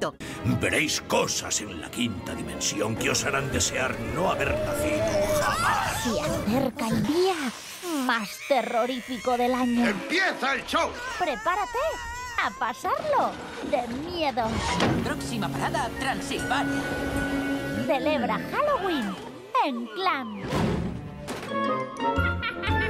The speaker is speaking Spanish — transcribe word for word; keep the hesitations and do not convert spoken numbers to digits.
bonito. Veréis cosas en la quinta dimensión que os harán desear no haber nacido jamás. Se acerca el día más terrorífico del año. ¡Empieza el show! ¡Prepárate a pasarlo de miedo! Próxima parada, Transilvania. Celebra Halloween en Clan.